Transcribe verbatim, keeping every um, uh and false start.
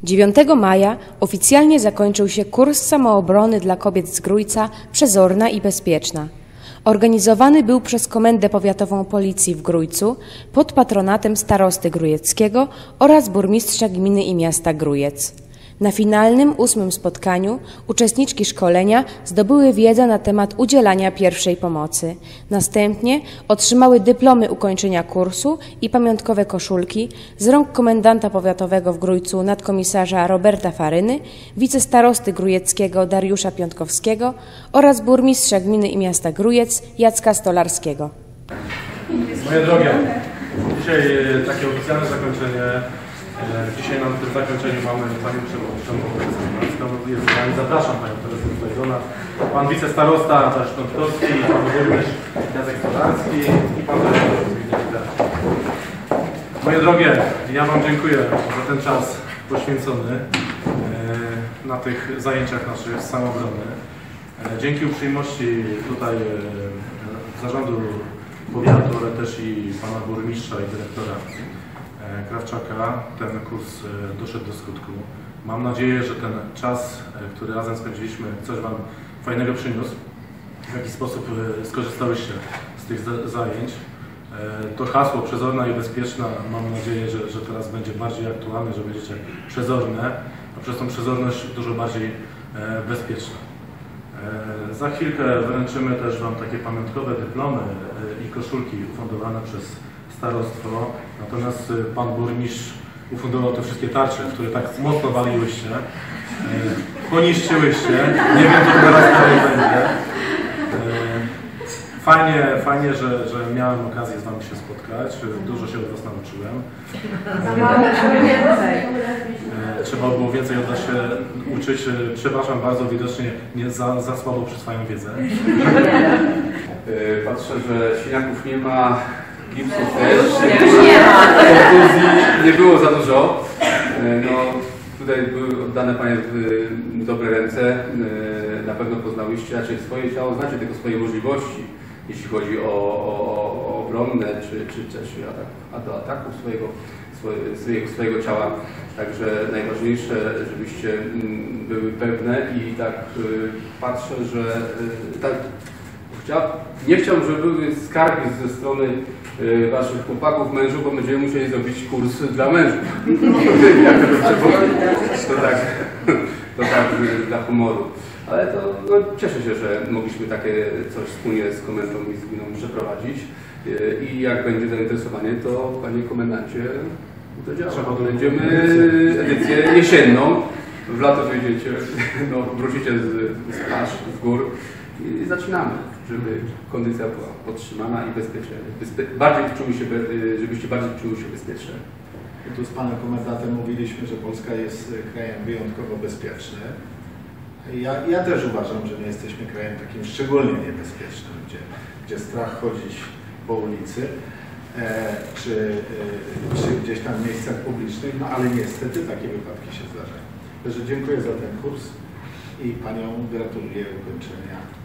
dziewiątego maja oficjalnie zakończył się kurs samoobrony dla kobiet z Grójca Przezorna i Bezpieczna. Organizowany był przez Komendę Powiatową Policji w Grójcu pod patronatem starosty grójeckiego oraz burmistrza gminy i miasta Grójec. Na finalnym, ósmym spotkaniu uczestniczki szkolenia zdobyły wiedzę na temat udzielania pierwszej pomocy. Następnie otrzymały dyplomy ukończenia kursu i pamiątkowe koszulki z rąk komendanta powiatowego w Grójcu nadkomisarza Roberta Faryny, wicestarosty grójeckiego Dariusza Piątkowskiego oraz burmistrza gminy i miasta Grójec Jacka Stolarskiego. Moje drogie, dzisiaj takie oficjalne zakończenie. Dzisiaj na tym zakończeniu mamy Panią Przewodniczącą. Zapraszam Panią Teresę tutaj do nas. Pan wicestarosta Dariusz Piątkowski, Pan burmistrz Jacek Stolarski i Pan Dariusz. Moje drogie, ja Wam dziękuję za ten czas poświęcony na tych zajęciach naszych z samoobrony. Dzięki uprzejmości tutaj zarządu powiatu, ale też i Pana burmistrza i dyrektora Krawczaka ten kurs doszedł do skutku. Mam nadzieję, że ten czas, który razem spędziliśmy, coś Wam fajnego przyniósł. W jaki sposób skorzystałyście z tych zajęć. To hasło przezorna i bezpieczna, mam nadzieję, że, że teraz będzie bardziej aktualne, że będziecie przezorne, a przez tą przezorność dużo bardziej bezpieczne. Za chwilkę wręczymy też Wam takie pamiątkowe dyplomy i koszulki ufundowane przez starostwo, natomiast Pan burmistrz ufundował te wszystkie tarcze, które tak mocno waliłyście, poniszczyłyście, nie wiem, co teraz dalej będzie. Fajnie, fajnie że, że miałem okazję z Wami się spotkać, dużo się od Was nauczyłem. Trzeba było więcej od Was się uczyć, przepraszam bardzo, widocznie nie za, za słabo przyswają wiedzę. Patrzę, że siniaków nie ma, gipsów też, kontuzji nie było za dużo. No, tutaj były oddane Panie w dobre ręce. Na pewno poznałyście raczej swoje ciało, znacie tylko swoje możliwości, jeśli chodzi o, o, o obronne czy, czy też atak, do ataku swojego, swojego, swojego ciała. Także najważniejsze, żebyście były pewne i tak patrzę, że tak, nie chciałbym, żeby były skargi ze strony Waszych chłopaków, mężów, bo będziemy musieli zrobić kurs dla mężów. Jak to, to tak, to tak dla humoru. Ale to no, cieszę się, że mogliśmy takie coś wspólnie z komendą i z gminą przeprowadzić. I jak będzie zainteresowanie, to Panie Komendancie, to działa. Będziemy edycję jesienną. W lato wyjdziecie, no, wrócicie z, z plaż, z gór i zaczynamy, żeby kondycja była podtrzymana i bezpieczna. Bezpie bardziej czuły się, żebyście bardziej czuły się bezpieczne. Tu z Panem Komendantem mówiliśmy, że Polska jest krajem wyjątkowo bezpiecznym. Ja, ja też uważam, że my jesteśmy krajem takim szczególnie niebezpiecznym, gdzie, gdzie strach chodzić po ulicy, e, czy, e, czy gdzieś tam w miejscach publicznych, no ale niestety takie wypadki się zdarzają. Także dziękuję za ten kurs i Panią gratuluję ukończenia